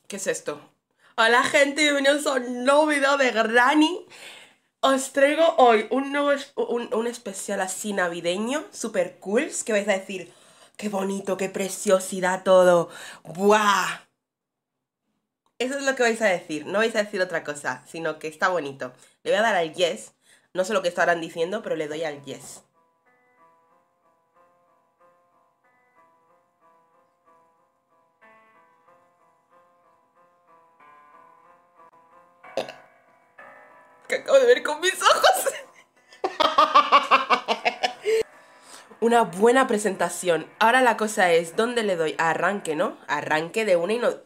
¿Qué es esto? Hola gente, bienvenidos a un nuevo video de Granny. Os traigo hoy un nuevo un especial así navideño, super cool, que vais a decir, qué bonito, qué preciosidad todo. ¡Buah! Eso es lo que vais a decir, no vais a decir otra cosa, sino que está bonito. Le voy a dar al yes, no sé lo que estarán diciendo, pero le doy al yes. Que acabo de ver con mis ojos. Una buena presentación. Ahora la cosa es, ¿dónde le doy? A arranque, ¿no? Arranque de una y no...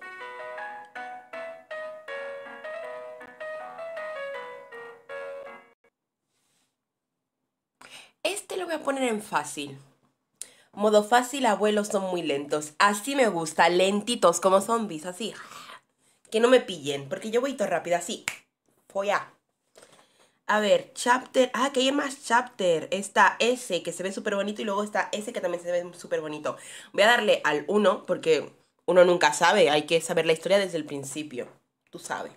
Este lo voy a poner en fácil. Modo fácil, abuelos son muy lentos. Así me gusta, lentitos como zombies, así. Que no me pillen, porque yo voy todo rápido, así. Folla. A ver, chapter... Ah, que hay más chapter. Está ese, que se ve súper bonito, y luego está ese, que también se ve súper bonito. Voy a darle al 1, porque uno nunca sabe. Hay que saber la historia desde el principio. Tú sabes.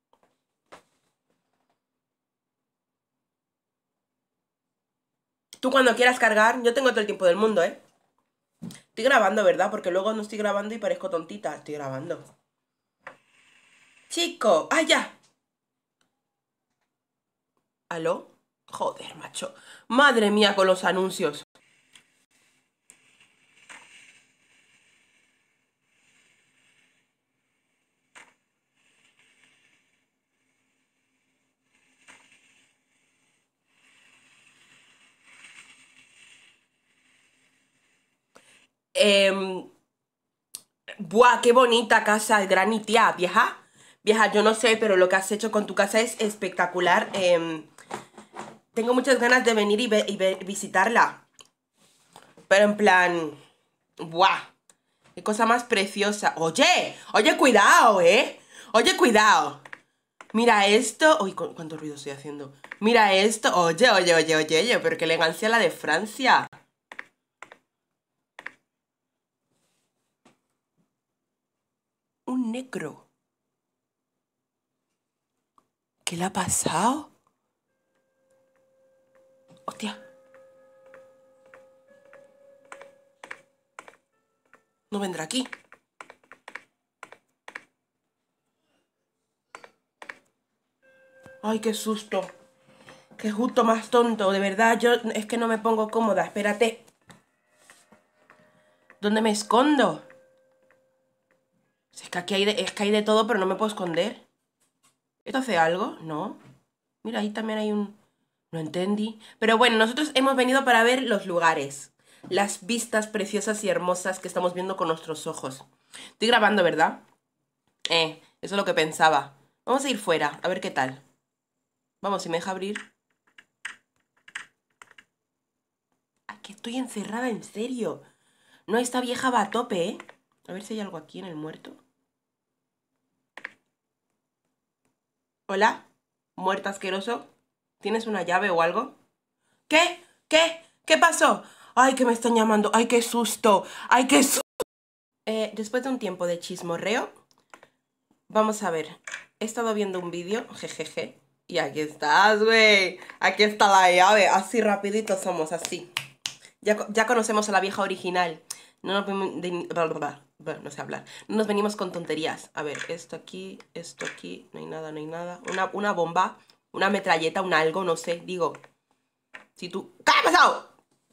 Tú cuando quieras cargar, yo tengo todo el tiempo del mundo, ¿eh? Estoy grabando, ¿verdad? Porque luego no estoy grabando y parezco tontita. Estoy grabando. Chico, ¡ah, ya! ¿Aló? Joder, macho. Madre mía con los anuncios. Em, Buah, qué bonita casa, Granny, tía, vieja. Vieja, yo no sé, pero lo que has hecho con tu casa es espectacular. Tengo muchas ganas de venir y visitarla. Pero en plan... Buah, qué cosa más preciosa. Oye, oye, cuidado, ¿eh? Oye, cuidado. Mira esto. Uy, ¿cuánto ruido estoy haciendo? Mira esto. Oye, oye, oye, oye, oye, pero qué elegancia la de Francia. Un negro. ¿Qué le ha pasado? Hostia. No vendrá aquí. Ay, qué susto. Qué justo más tonto. De verdad, yo es que no me pongo cómoda. Espérate. ¿Dónde me escondo? Es que aquí es que hay de todo, pero no me puedo esconder. ¿Esto hace algo? No. Mira, ahí también hay un... No entendí. Pero bueno, nosotros hemos venido para ver los lugares. Las vistas preciosas y hermosas que estamos viendo con nuestros ojos. Estoy grabando, ¿verdad? Eso es lo que pensaba. Vamos a ir fuera, a ver qué tal. Vamos, si me deja abrir. Aquí estoy encerrada, en serio. No, esta vieja va a tope, ¿eh? A ver si hay algo aquí en el muerto. ¿Hola? ¿Muerto asqueroso? ¿Tienes una llave o algo? ¿Qué? ¿Qué? ¿Qué pasó? ¡Ay, que me están llamando! ¡Ay, qué susto! ¡Ay, qué susto! Después de un tiempo de chismorreo, vamos a ver. He estado viendo un vídeo, jejeje. Y aquí estás, güey. Aquí está la llave. Así rapidito somos, así. Ya conocemos a la vieja original. No nos no sé hablar. No nos venimos con tonterías. A ver, esto aquí, no hay nada, no hay nada. Una bomba, una metralleta, un algo, no sé. Digo, si tú... ¿Qué ha pasado?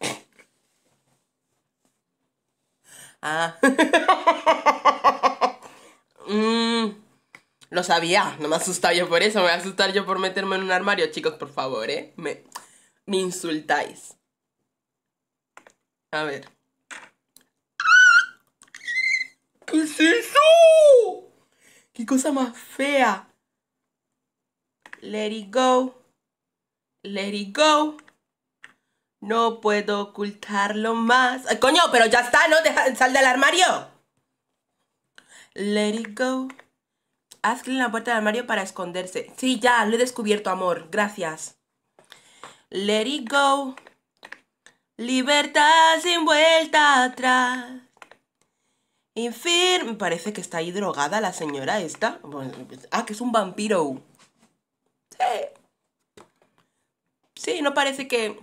Ah. Mm, lo sabía. No me asustaba yo por eso. Me voy a asustar yo por meterme en un armario. Chicos, por favor, ¿eh? Me insultáis. A ver. ¿Qué es eso? ¡Qué cosa más fea! Let it go. Let it go. No puedo ocultarlo más. ¡Ay, coño! Pero ya está, ¿no? Sal del armario. Let it go. Haz clic en la puerta del armario para esconderse. Sí, ya, lo he descubierto, amor. Gracias. Let it go. Libertad sin vuelta atrás. En fin, me parece que está ahí drogada la señora esta. Bueno, ah, que es un vampiro. Sí, sí, no parece que...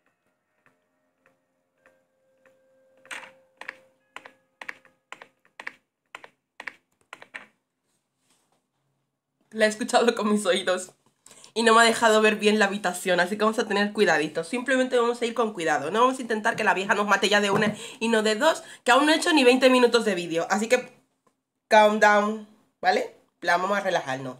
La he escuchado con mis oídos. Y no me ha dejado ver bien la habitación, así que vamos a tener cuidadito. Simplemente vamos a ir con cuidado. No vamos a intentar que la vieja nos mate ya de una y no de dos, que aún no he hecho ni 20 minutos de vídeo. Así que, calm down, ¿vale? La vamos a relajarnos.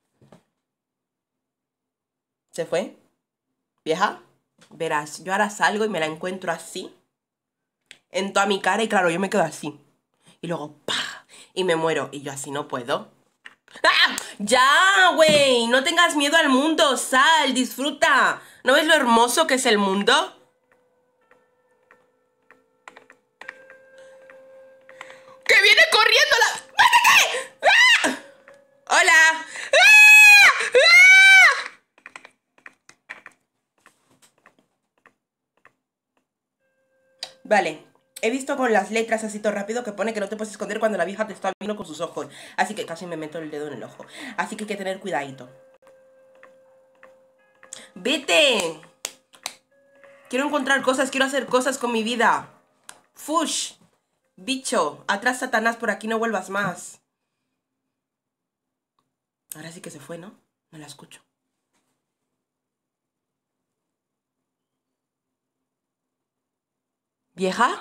¿Se fue? ¿Vieja? Verás, yo ahora salgo y me la encuentro así, en toda mi cara, y claro, yo me quedo así. Y luego, ¡pah! Y me muero. Y yo así no puedo. ¡Ah! ¡Ya, güey! No tengas miedo al mundo. Sal, disfruta. ¿No ves lo hermoso que es el mundo? ¡Que viene corriendo la... ¡Métete! ¡Ah! ¡Hola! ¡Ah! ¡Ah! Vale. He visto con las letras así todo rápido que pone que no te puedes esconder cuando la vieja te está viendo con sus ojos. Así que casi me meto el dedo en el ojo. Así que hay que tener cuidadito. ¡Vete! Quiero encontrar cosas, quiero hacer cosas con mi vida. ¡Fush! Bicho, atrás Satanás, por aquí no vuelvas más. Ahora sí que se fue, ¿no? No la escucho. ¿Vieja?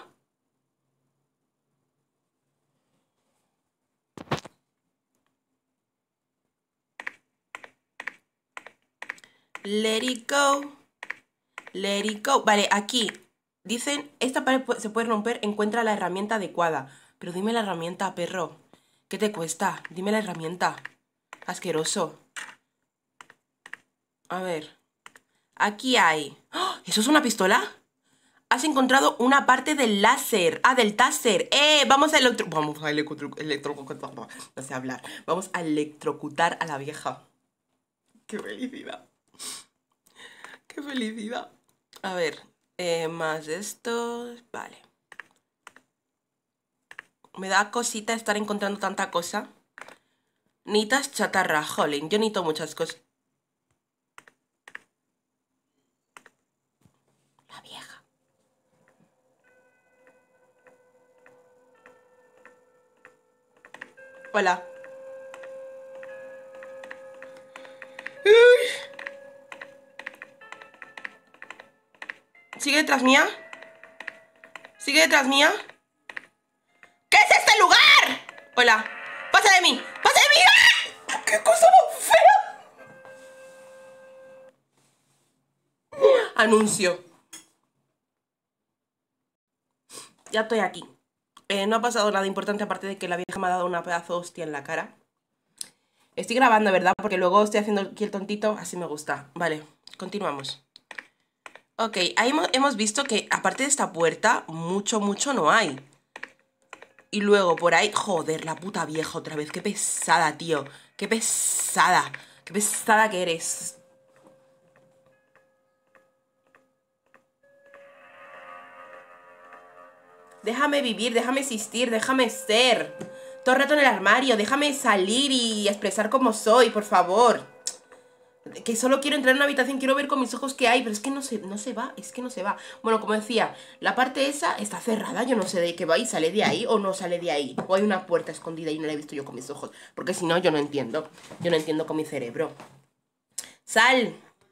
Let it go. Let it go. Vale, aquí dicen, esta pared se puede romper, encuentra la herramienta adecuada. Pero dime la herramienta, perro. ¿Qué te cuesta? Dime la herramienta. Asqueroso. A ver. Aquí hay... ¡Oh! ¿Eso es una pistola? Has encontrado una parte del láser. Ah, del taser. Vamos a electrocutar. No sé hablar. Vamos a electrocutar a la vieja. ¡Qué felicidad! ¡Qué felicidad! A ver, más de estos... Vale. Me da cosita estar encontrando tanta cosa. Necesitas chatarra, jolín. Yo necesito muchas cosas. La vieja. Hola. ¿Sigue detrás mía? ¿Sigue detrás mía? ¿Qué es este lugar? Hola. ¡Pasa de mí! ¡Pasa de mí! ¡Ah! ¡Qué cosa más fea! Anuncio. Ya estoy aquí. No ha pasado nada importante aparte de que la vieja me ha dado una pedazo de hostia en la cara. Estoy grabando, ¿verdad? Porque luego estoy haciendo aquí el tontito. Así me gusta. Vale, continuamos. Ok, ahí hemos visto que aparte de esta puerta, mucho no hay. Y luego por ahí... Joder, la puta vieja otra vez. Qué pesada, tío. Qué pesada. Qué pesada que eres. Déjame vivir, déjame existir, déjame ser. Todo el rato en el armario, déjame salir y expresar cómo soy, por favor. Que solo quiero entrar en una habitación, quiero ver con mis ojos qué hay, pero es que no se va, es que no se va. Bueno, como decía, la parte esa está cerrada, yo no sé de qué va y sale de ahí o no sale de ahí. O hay una puerta escondida y no la he visto yo con mis ojos, porque si no, yo no entiendo. Yo no entiendo con mi cerebro. ¡Sal!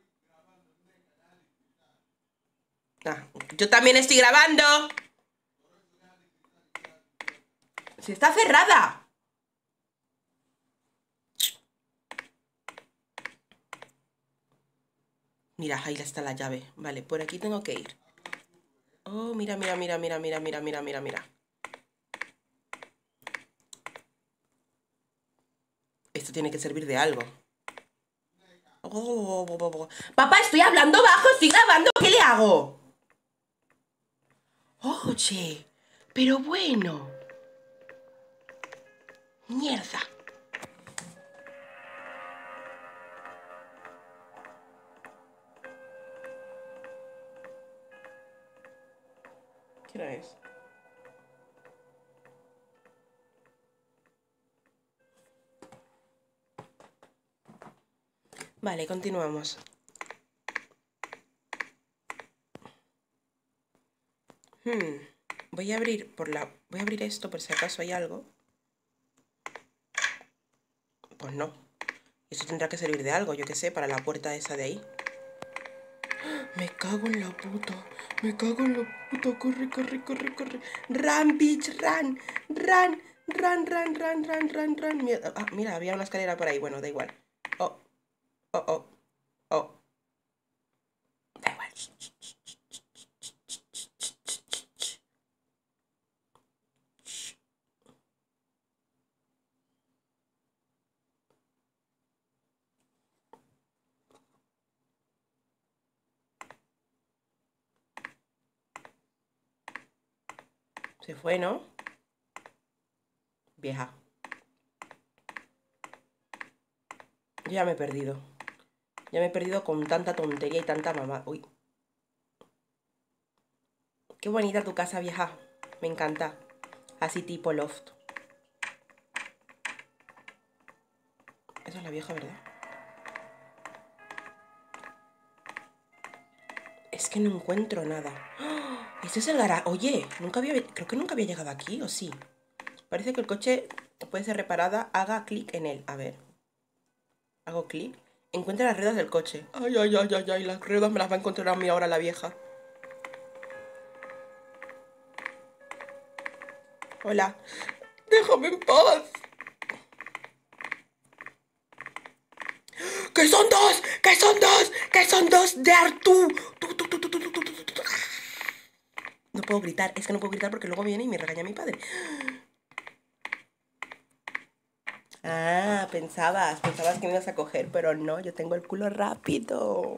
Ah, yo también estoy grabando. ¡Si está cerrada! Mira, ahí está la llave. Vale, por aquí tengo que ir. Oh, mira. Esto tiene que servir de algo. Oh. Papá, estoy hablando bajo, estoy grabando, ¿qué le hago? Oye, pero bueno. Mierda. ¿Qué hora es? Vale, continuamos. Voy a abrir esto por si acaso hay algo. Pues no. Esto tendrá que servir de algo, yo qué sé, para la puerta esa de ahí. Me cago en la puta. Me cago en la puta. Corre, corre, corre, corre. Run, bitch, run. Run, run, run, run, run, run, run. Mira, mira, había una escalera por ahí. Bueno, da igual. Oh, oh, oh, oh. Da igual. Se fue, ¿no? Vieja. Yo ya me he perdido. Ya me he perdido con tanta tontería y tanta mamá. Uy. Qué bonita tu casa, vieja. Me encanta. Así tipo loft. Esa es la vieja, ¿verdad? Es que no encuentro nada. ¡Oh! Este es el garaje. Oye, creo que nunca había llegado aquí, ¿o sí? Parece que el coche puede ser reparada. Haga clic en él. A ver. Hago clic. Encuentra las ruedas del coche. Ay, ay, ay, ay, ay. Las ruedas me las va a encontrar a mí ahora la vieja. Hola. Déjame en paz. ¡Que son dos! ¡Que son dos! ¡Que son dos de Artú! No puedo gritar. Es que no puedo gritar porque luego viene y me regaña mi padre. Ah, pensabas que me ibas a coger, pero no, yo tengo el culo rápido.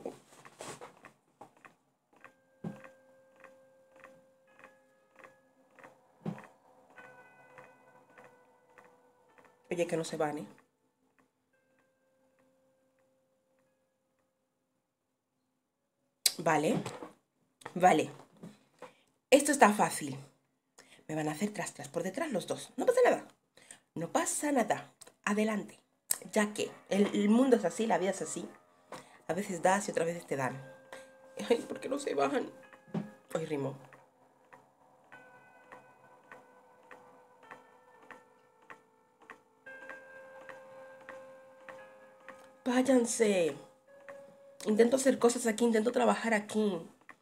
Oye, que no se van, ¿eh? Vale, vale. Esto está fácil. Me van a hacer tras por detrás los dos. No pasa nada. No pasa nada. Adelante. Ya que el mundo es así, la vida es así. A veces das y otras veces te dan. Ay, ¿por qué no se bajan? Hoy rimo. Váyanse. Intento hacer cosas aquí, intento trabajar aquí.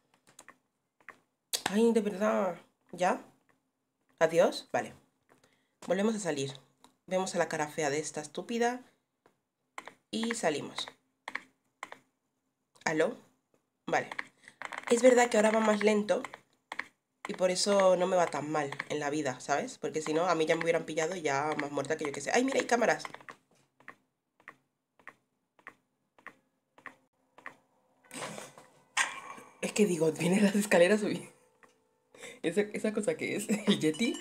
Ay, de verdad. ¿Ya? ¿Adiós? Vale. Volvemos a salir. Vemos a la cara fea de esta estúpida. Y salimos. ¿Aló? Vale. Es verdad que ahora va más lento. Y por eso no me va tan mal en la vida, ¿sabes? Porque si no, a mí ya me hubieran pillado y ya más muerta que yo que sé. ¡Ay, mira, hay cámaras! Es que digo, viene las escaleras subir. ¿Esa cosa que es? ¿El Yeti?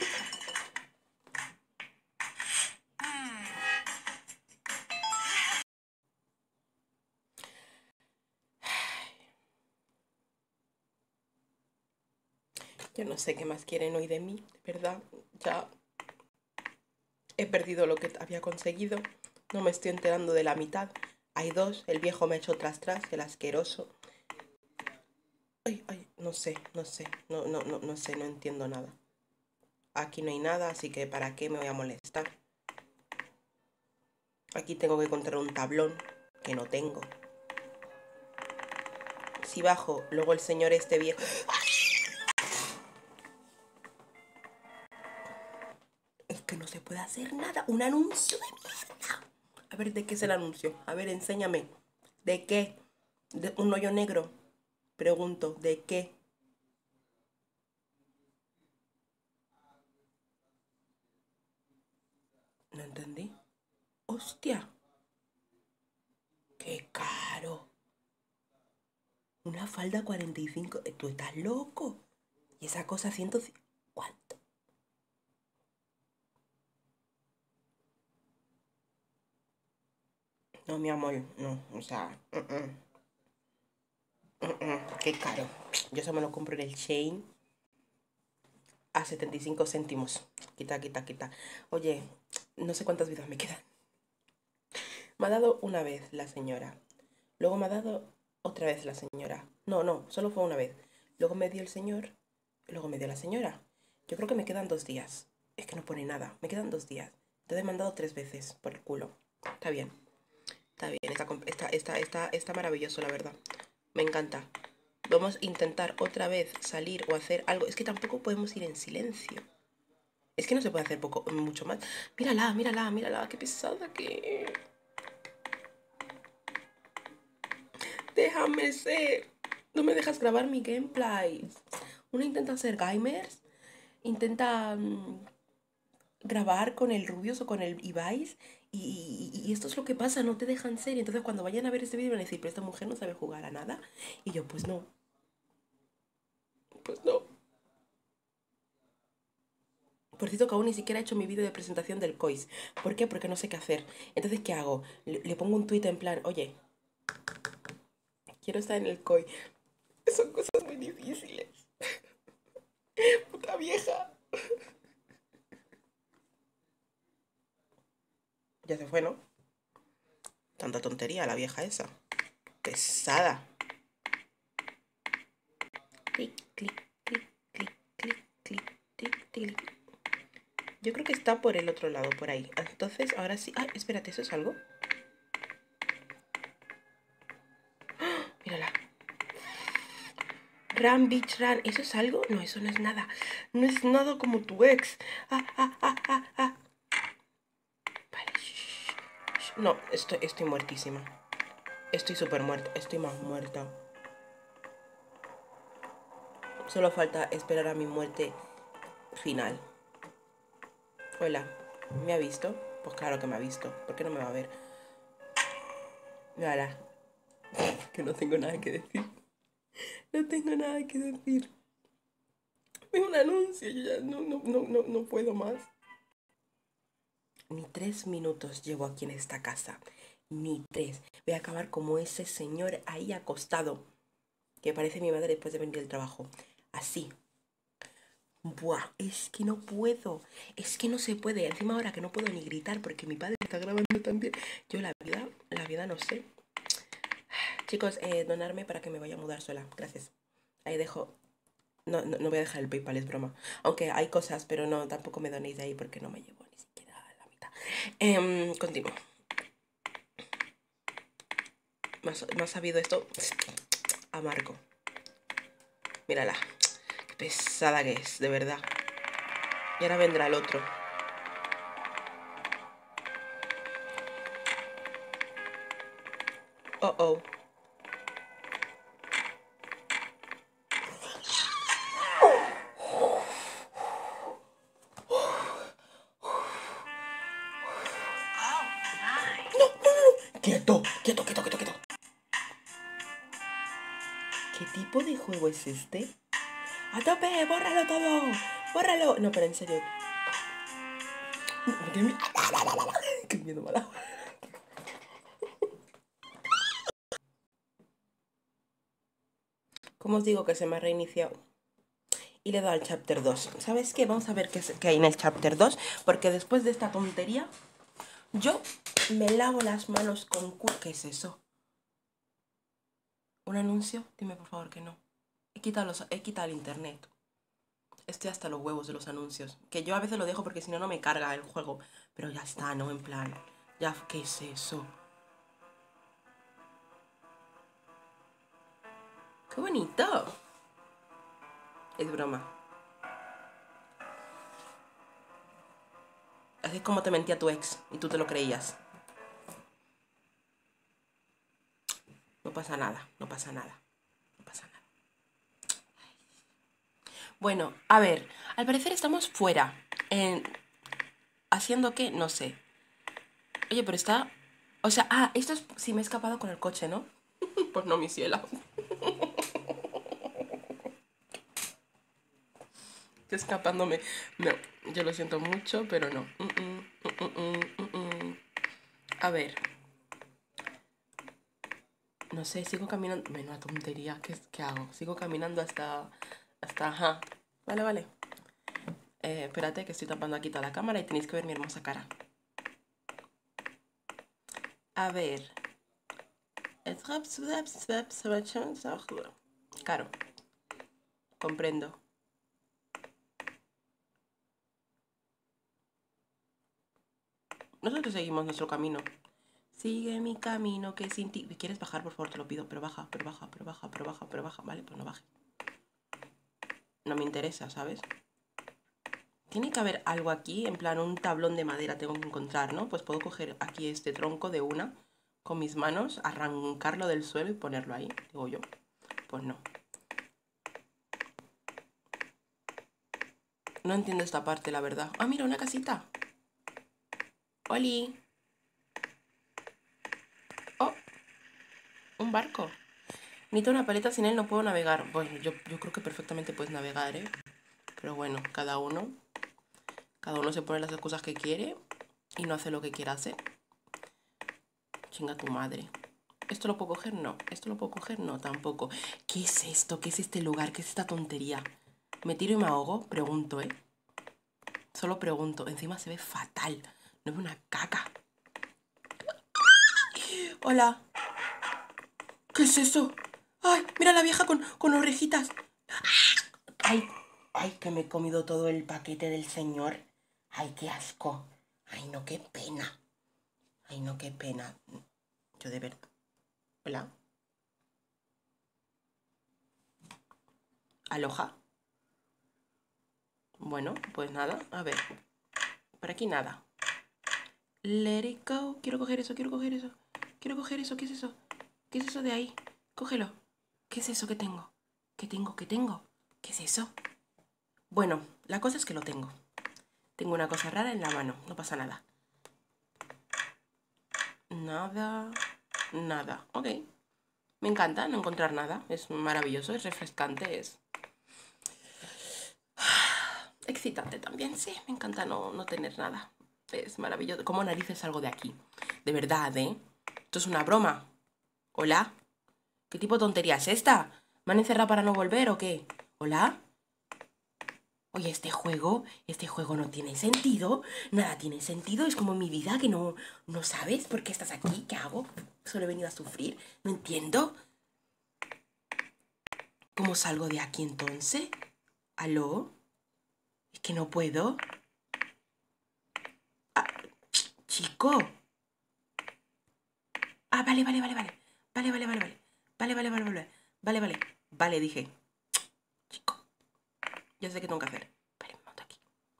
Yo no sé qué más quieren hoy de mí, de verdad. Ya he perdido lo que había conseguido. No me estoy enterando de la mitad. Hay dos. El viejo me ha hecho tras, el asqueroso. Ay, ay, no sé, no sé. No sé, no entiendo nada. Aquí no hay nada, así que ¿para qué me voy a molestar? Aquí tengo que encontrar un tablón que no tengo. Si bajo, luego el señor este viejo... Es que no se puede hacer nada. Un anuncio de mierda. A ver, ¿de qué es el anuncio? A ver, enséñame. ¿De qué? ¿De un hoyo negro? Pregunto, ¿de qué? No entendí. ¡Hostia! ¡Qué caro! Una falda 45. ¿Tú estás loco? Y esa cosa 150. ¿Cuánto? No, mi amor, no. O sea, qué caro. Yo eso me lo compro en el Chain a 75 céntimos. Quita, quita, quita. Oye, no sé cuántas vidas me quedan. Me ha dado una vez la señora. Luego me ha dado otra vez la señora. No, no, solo fue una vez. Luego me dio el señor. Luego me dio la señora. Yo creo que me quedan 2 días. Es que no pone nada. Me quedan 2 días. Entonces me han dado 3 veces por el culo. Está bien. Está bien. Está maravilloso, la verdad. Me encanta. Vamos a intentar otra vez salir o hacer algo. Es que tampoco podemos ir en silencio. Es que no se puede hacer mucho más. Mírala, mírala, mírala. Qué pesada que... Déjame ser. No me dejas grabar mi gameplay. Uno intenta hacer gamers. Intenta grabar con el Rubius o con el Ibais. Y esto es lo que pasa. No te dejan ser. Y entonces cuando vayan a ver este vídeo van a decir, pero esta mujer no sabe jugar a nada. Y yo, pues no. Pues no. Por cierto, que aún ni siquiera he hecho mi vídeo de presentación del COIS. ¿Por qué? Porque no sé qué hacer. Entonces, ¿qué hago? Le pongo un tuit en plan, oye, quiero estar en el COI. Son cosas muy difíciles. Puta vieja. Ya se fue, ¿no? Tanta tontería la vieja esa. Pesada. Clic, clic, clic, clic, clic, clic, clic, clic. Yo creo que está por el otro lado, por ahí. Entonces, ahora sí... Ah, espérate, ¿eso es algo? Mírala. Run, bitch, run. ¿Eso es algo? No, eso no es nada. No es nada como tu ex. Vale. No, estoy muertísima. Estoy súper muerta. Estoy más muerta. Solo falta esperar a mi muerte final. Hola. ¿Me ha visto? Pues claro que me ha visto. ¿Por qué no me va a ver? Mírala. Que no tengo nada que decir. No tengo nada que decir. Es un anuncio. Yo ya no puedo más. Ni 3 minutos llevo aquí en esta casa. Ni 3. Voy a acabar como ese señor ahí acostado. Que parece mi madre después de venir del trabajo. Así. Buah, es que no puedo. Es que no se puede. Encima ahora que no puedo ni gritar porque mi padre está grabando también. Yo la vida no sé. Chicos, donarme para que me vaya a mudar sola. Gracias. Ahí dejo. No voy a dejar el PayPal, es broma. Aunque hay cosas, pero no, tampoco me donéis de ahí porque no me llevo ni siquiera a la mitad. Continúo. ¿Me ha sabido esto? Amargo. Mírala. Qué pesada que es, de verdad. Y ahora vendrá el otro. Oh, oh. Quieto, quieto, quieto, quieto, quieto. ¿Qué tipo de juego es este? ¡A tope! ¡Bórralo todo! ¡Bórralo! No, pero en serio. ¡Qué miedo! ¡Qué miedo mala! ¿Cómo os digo que se me ha reiniciado? Y le he dado al chapter 2. ¿Sabes qué? Vamos a ver qué hay en el chapter 2. Porque después de esta tontería, yo me lavo las manos con... ¿Qué es eso? ¿Un anuncio? Dime por favor que no. He quitado el internet. Estoy hasta los huevos de los anuncios. Que yo a veces lo dejo porque si no, no me carga el juego. Pero ya está, ¿no? En plan... Ya, ¿qué es eso? ¡Qué bonito! Es broma. Así es como te mentía tu ex y tú te lo creías. No pasa nada, no pasa nada. No pasa nada. Bueno, a ver. Al parecer estamos fuera. ¿Haciendo qué? No sé. Oye, pero está... O sea, esto es... Si me he escapado con el coche, ¿no? Pues no, mi cielo. Estoy escapándome. No, yo lo siento mucho, pero no. A ver. No sé, sigo caminando... Menuda tontería. ¿Qué hago? Sigo caminando hasta... Ajá. Vale, vale. Espérate que estoy tapando aquí toda la cámara y tenéis que ver mi hermosa cara. A ver. Claro, comprendo. Nosotros seguimos nuestro camino. Sigue mi camino que sin ti... ¿Quieres bajar? Por favor, te lo pido. Pero baja, pero baja, pero baja, pero baja, pero baja. Vale, pues no baje. No me interesa, ¿sabes? Tiene que haber algo aquí, en plan un tablón de madera tengo que encontrar, ¿no? Pues puedo coger aquí este tronco de una con mis manos, arrancarlo del suelo y ponerlo ahí, digo yo. Pues no. No entiendo esta parte, la verdad. Ah, mira, una casita. ¡Oli! ¡Oh! Un barco. Necesito una paleta, sin él no puedo navegar. Bueno, yo creo que perfectamente puedes navegar, ¿eh? Pero bueno, cada uno se pone las excusas que quiere y no hace lo que quiera hacer. Chinga tu madre. ¿Esto lo puedo coger? No. ¿Esto lo puedo coger? No, tampoco. ¿Qué es esto? ¿Qué es este lugar? ¿Qué es esta tontería? ¿Me tiro y me ahogo? Pregunto, ¿eh? Solo pregunto. Encima se ve fatal. No es una caca. Hola. ¿Qué es eso? ¡Ay! Mira la vieja con orejitas. ¡Ay! ¡Ay! Que me he comido todo el paquete del señor. ¡Ay, qué asco! ¡Ay, no, qué pena! ¡Ay, no, qué pena! Yo de verdad. Hola. ¿Aloja? Bueno, pues nada. A ver. Por aquí nada. Let it go. Quiero coger eso, quiero coger eso. Quiero coger eso. ¿Qué es eso? ¿Qué es eso de ahí? Cógelo. ¿Qué es eso que tengo? ¿Qué tengo? ¿Qué tengo? ¿Qué es eso? Bueno, la cosa es que lo tengo. Tengo una cosa rara en la mano. No pasa nada. Nada. Nada. Ok. Me encanta no encontrar nada. Es maravilloso, es refrescante, es... excitante también, sí. Me encanta no tener nada. Es maravilloso. ¿Cómo narices salgo de aquí? De verdad, ¿eh? ¿Esto es una broma? ¿Hola? ¿Qué tipo de tontería es esta? ¿Me han encerrado para no volver o qué? ¿Hola? Oye, este juego no tiene sentido. Nada tiene sentido. Es como mi vida que no sabes por qué estás aquí. ¿Qué hago? Solo he venido a sufrir. No entiendo. ¿Cómo salgo de aquí entonces? ¿Aló? Es que no puedo. Ah, chico. Ah, vale. Vale. Vale, dije. Chico. Ya sé qué tengo que hacer. Vale, me monto aquí.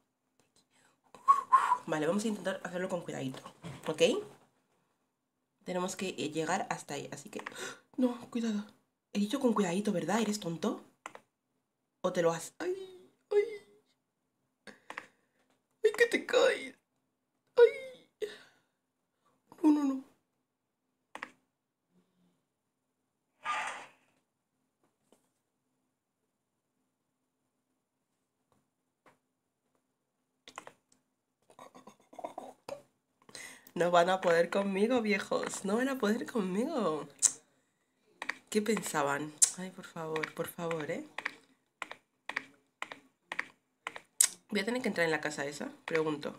Vale, vamos a intentar hacerlo con cuidadito. ¿Ok? Tenemos que llegar hasta ahí, así que... No, cuidado. He dicho con cuidadito, ¿verdad? ¿Eres tonto? ¿O te lo has...? ¡Ay! ¡Ay, que te caes! ¡Ay! No. No van a poder conmigo, viejos. No van a poder conmigo. ¿Qué pensaban? Ay, por favor, ¿eh? Voy a tener que entrar en la casa esa, pregunto.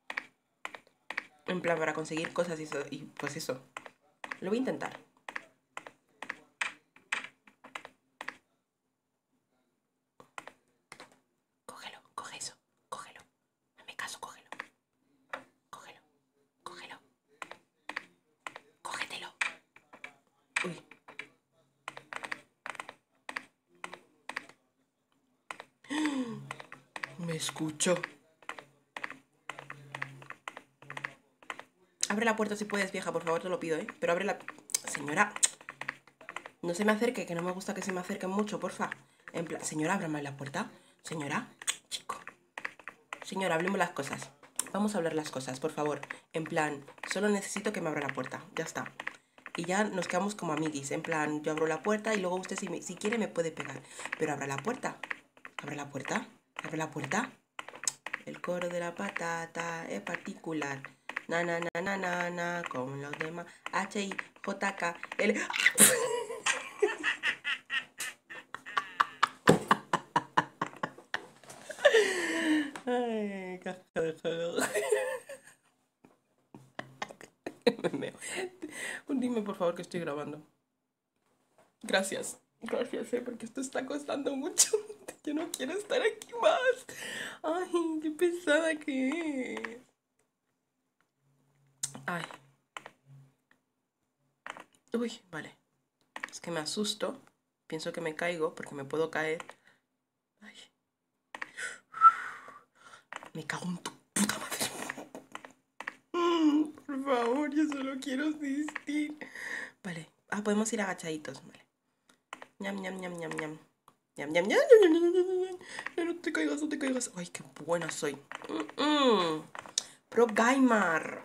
En plan, para conseguir cosas y pues eso. Lo voy a intentar. Cógelo, coge eso, cógelo. Hazme caso, cógelo. Cógelo, cógelo. Cógetelo. Uy. Me escucho. Abre la puerta si puedes, vieja, por favor, te lo pido, ¿eh? Pero abre la... Señora, no se me acerque, que no me gusta que se me acerquen mucho, porfa. En plan, señora, ábrame la puerta. Señora, chico. Señora, hablemos las cosas. Vamos a hablar las cosas, por favor. En plan, solo necesito que me abra la puerta. Ya está. Y ya nos quedamos como amiguis. En plan, yo abro la puerta y luego usted si quiere me puede pegar. Pero abra la puerta. Abre la puerta. Abre la puerta. El coro de la patata es particular. Na, como los demás. H-I-J-K L. Ay, casca de juego. Me meo. Dime por favor que estoy grabando. Gracias. Gracias, porque esto está costando mucho. Yo no quiero estar aquí más. Ay, qué pesada que es. Ay. Uy, vale. Es que me asusto. Pienso que me caigo porque me puedo caer. Ay. Me cago en tu puta madre. Por favor, yo solo quiero asistir. Vale. Ah, podemos ir agachaditos. Vale. Ñam, ñam, ñam, ñam, ñam. Ñam, ñam, ñam, ñam, ñam, ñam, ñam. No te caigas, no te caigas. Ay, qué buena soy. Pro Gamer.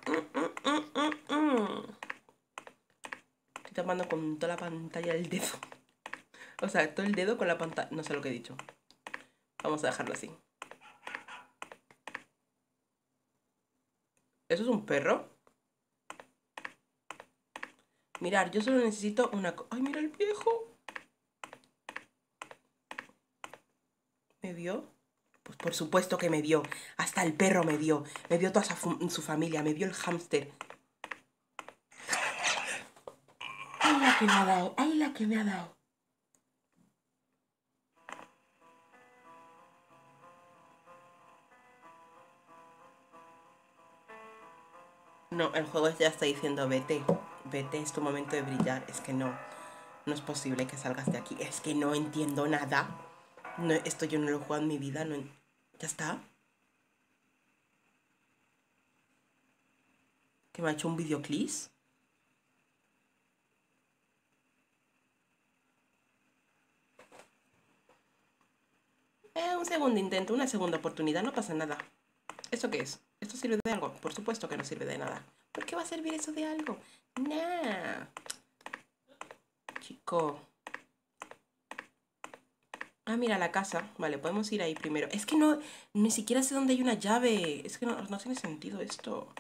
Estoy tapando con toda la pantalla el dedo. O sea, todo el dedo con la pantalla. No sé lo que he dicho. Vamos a dejarlo así. ¿Eso es un perro? Mirar, yo solo necesito una... ¡Ay, mira el viejo! ¿Me vio? Pues por supuesto que me vio. Hasta el perro me vio. Me vio toda su familia. Me vio el hámster. ¡Ay, la que me ha dado! ¡Ay, la que me ha dado! No, el juego ya está diciendo vete. Vete, es tu momento de brillar. Es que no. No es posible que salgas de aquí. Es que no entiendo nada. No, esto yo no lo he jugado en mi vida. No, ¿ya está? ¿Que me ha hecho un videoclip? Un segundo intento, una segunda oportunidad, no pasa nada. ¿Eso qué es? ¿Esto sirve de algo? Por supuesto que no sirve de nada. ¿Por qué va a servir eso de algo? Nah. Chico. Ah, mira, la casa. Vale, podemos ir ahí primero. Es que no, ni siquiera sé dónde hay una llave. Es que no tiene sentido esto.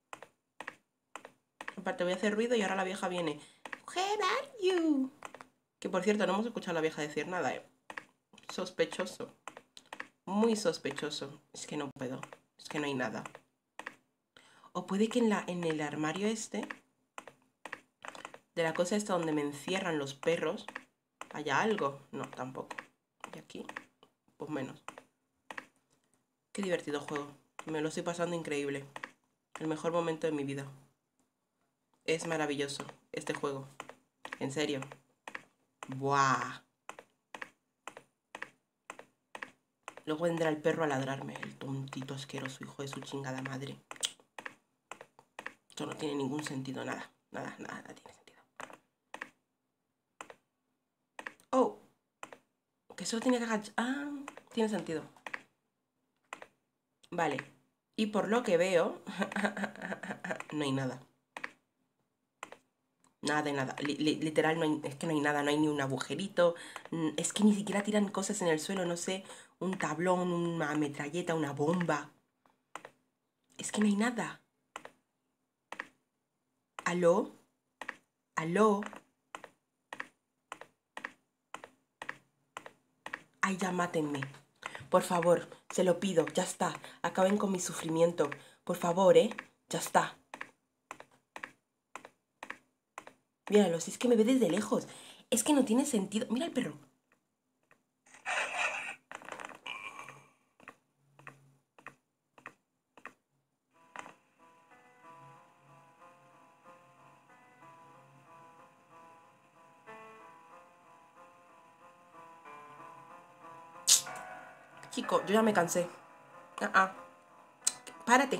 Aparte, voy a hacer ruido y ahora la vieja viene. Where are you? Que por cierto, no hemos escuchado a la vieja decir nada, ¿eh? Sospechoso. Muy sospechoso. Es que no puedo. Es que no hay nada. O puede que en el armario este, de la cosa esta donde me encierran los perros, haya algo. No, tampoco. Y aquí, pues menos. Qué divertido juego. Me lo estoy pasando increíble. El mejor momento de mi vida. Es maravilloso este juego. En serio. Buah. Luego vendrá el perro a ladrarme. El tontito asqueroso hijo de su chingada madre. Esto no tiene ningún sentido. Nada. Nada tiene sentido. Oh. Que solo tiene que agachar. Ah, tiene sentido. Vale. Y por lo que veo... no hay nada. Nada de nada. Literal, no hay, es que no hay nada. No hay ni un agujerito. Es que ni siquiera tiran cosas en el suelo. No sé. Un tablón, una metralleta, una bomba. Es que no hay nada. ¿Aló? ¿Aló? Ay, ya mátenme. Por favor, se lo pido. Ya está. Acaben con mi sufrimiento. Por favor, ¿eh? Ya está. Míralo, si es que me ve desde lejos. Es que no tiene sentido. Mira el perro. Chico, yo ya me cansé. Párate.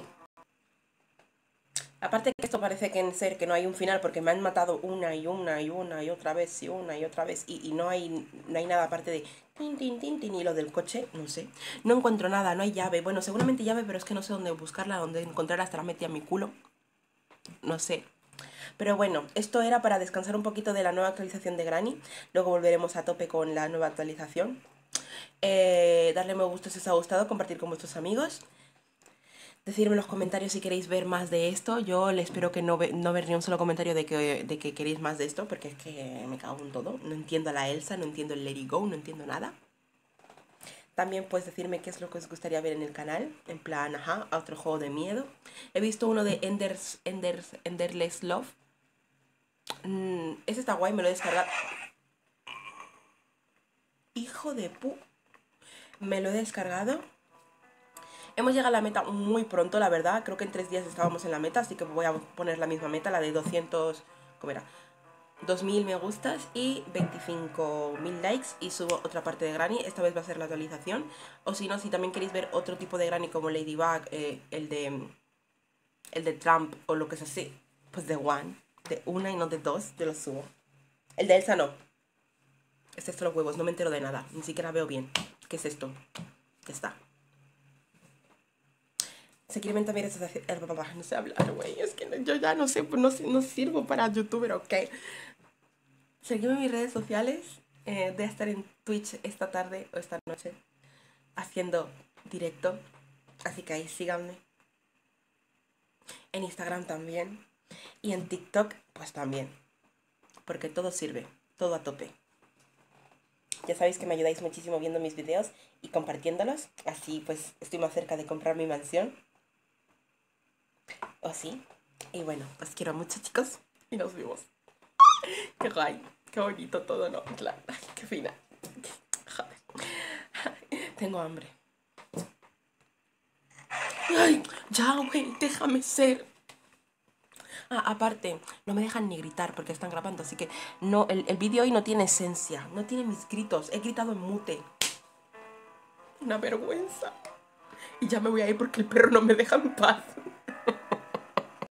Aparte que esto parece que en ser que no hay un final porque me han matado una y otra vez y una y otra vez y no hay nada aparte de tin, tin, tin, tin, y lo del coche, no sé. No encuentro nada, no hay llave. Bueno, seguramente llave, pero es que no sé dónde buscarla, dónde encontrarla, hasta la metí a mi culo. No sé. Pero bueno, esto era para descansar un poquito de la nueva actualización de Granny. Luego volveremos a tope con la nueva actualización. Darle me gusta si os ha gustado, compartir con vuestros amigos. Decidme en los comentarios si queréis ver más de esto. Yo le espero que no ver ni un solo comentario de que queréis más de esto, porque es que me cago en todo. No entiendo a la Elsa, no entiendo el Let It Go, no entiendo nada. También puedes decirme qué es lo que os gustaría ver en el canal. En plan, ajá, a otro juego de miedo. He visto uno de Enderless Love. Ese está guay, me lo he descargado. Hijo de pu... Me lo he descargado. Hemos llegado a la meta muy pronto, la verdad. Creo que en 3 días estábamos en la meta, así que voy a poner la misma meta, la de 200... ¿Cómo era? 2000 me gustas y 25.000 likes, y subo otra parte de Granny. Esta vez va a ser la actualización. O si no, si también queréis ver otro tipo de Granny como Ladybug, el de Trump o lo que es así, pues de one, de una y no de dos, yo lo subo. El de Elsa no. Este es los huevos, no me entero de nada, ni siquiera veo bien. ¿Qué es esto? ¿Qué está? Seguirme también es no sé hablar, güey. Es que yo ya no sé, no sirvo para youtuber, ok. Seguidme en mis redes sociales. De estar en Twitch esta tarde o esta noche haciendo directo. Así que ahí síganme. En Instagram también. Y en TikTok, pues también. Porque todo sirve, todo a tope. Ya sabéis que me ayudáis muchísimo viendo mis videos y compartiéndolos. Así pues estoy más cerca de comprar mi mansión. ¿O sí? Y bueno, os quiero mucho, chicos. Y nos vemos. Qué guay. Qué bonito todo, ¿no? Claro. Ay, qué fina. Joder. Tengo hambre. Ay, ya, güey, déjame ser. Ah, aparte, no me dejan ni gritar porque están grabando, así que no, el vídeo hoy no tiene esencia, no tiene mis gritos, he gritado en mute. Una vergüenza. Y ya me voy a ir porque el perro no me deja en paz.